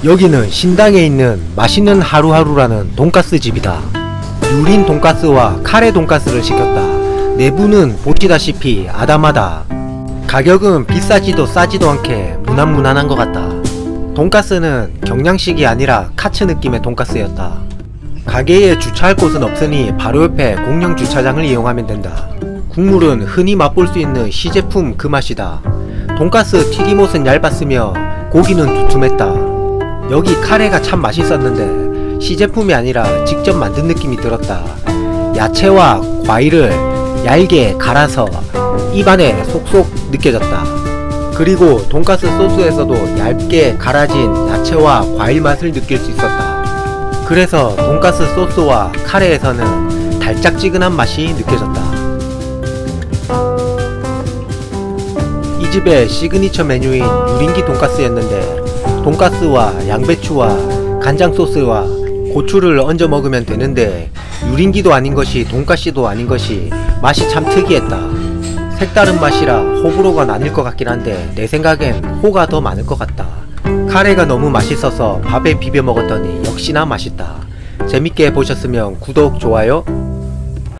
여기는 신당에 있는 맛있는 하루하루라는 돈가스 집이다. 유린 돈가스와 카레 돈가스를 시켰다. 내부는 보시다시피 아담하다. 가격은 비싸지도 싸지도 않게 무난무난한 것 같다. 돈가스는 경양식이 아니라 카츠 느낌의 돈가스였다. 가게에 주차할 곳은 없으니 바로 옆에 공영 주차장을 이용하면 된다. 국물은 흔히 맛볼 수 있는 시제품 그 맛이다. 돈가스 튀김옷은 얇았으며 고기는 두툼했다. 여기 카레가 참 맛있었는데 시제품이 아니라 직접 만든 느낌이 들었다. 야채와 과일을 얇게 갈아서 입안에 속속 느껴졌다. 그리고 돈가스 소스에서도 얇게 갈아진 야채와 과일 맛을 느낄 수 있었다. 그래서 돈가스 소스와 카레에서는 달짝지근한 맛이 느껴졌다. 이 집의 시그니처 메뉴인 유린기 돈가스였는데 돈가스와 양배추와 간장 소스와 고추를 얹어 먹으면 되는데 유린기도 아닌 것이 돈가스도 아닌 것이 맛이 참 특이했다. 색다른 맛이라 호불호가 나뉠 것 같긴 한데 내 생각엔 호가 더 많을 것 같다. 카레가 너무 맛있어서 밥에 비벼 먹었더니 역시나 맛있다. 재밌게 보셨으면 구독, 좋아요